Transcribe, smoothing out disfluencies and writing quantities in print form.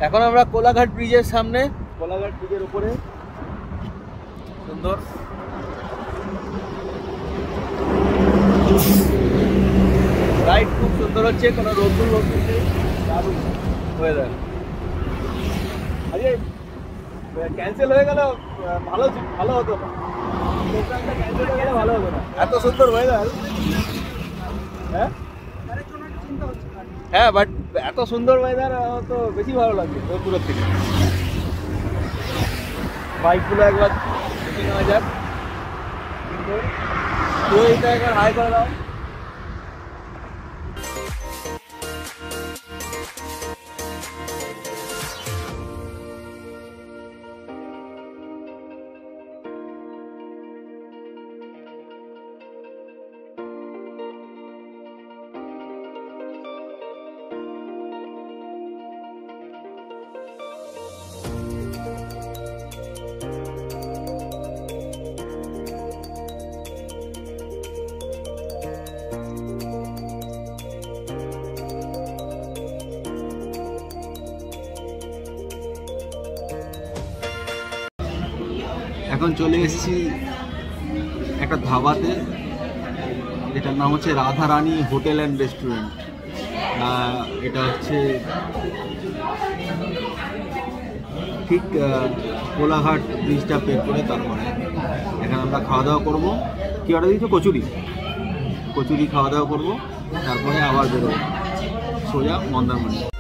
এখন আমরা কোলাঘাট ব্রিজের সামনে, কোলাঘাট ব্রিজের উপরে সুন্দর রাইড, খুব সুন্দর হচ্ছে, কোনো রোদ্দুর নেই, দারুণ ওয়েদার। আরে ক্যান্সেল হয়ে গেল, ভালো ভালো হতো না, প্রোগ্রামটা ক্যান্সেল হয়ে গেলে ভালো হতো না, এত সুন্দর ওয়েদার। হ্যাঁ হ্যাঁ, বাট এত সুন্দর ওয়েদার তো বেশি ভালো লাগবে দূরের থেকে। বাইকগুলো একবার দেখে নেওয়া যাক, তুই এটা একবার হাই করে দাও। এখন চলে এসেছি একটা ধাবাতে, এটার নাম হচ্ছে রাধারানী হোটেল অ্যান্ড রেস্টুরেন্ট। এটা হচ্ছে ঠিক কোলাঘাট ব্রিজটা পের করে তারপরে এখানে আমরা খাওয়া দাওয়া করবো। কি অর্ডার দিয়েছো? কচুরি খাওয়া দাওয়া করবো, তারপরে আবার বেরোবো সোজা মন্দারমণি।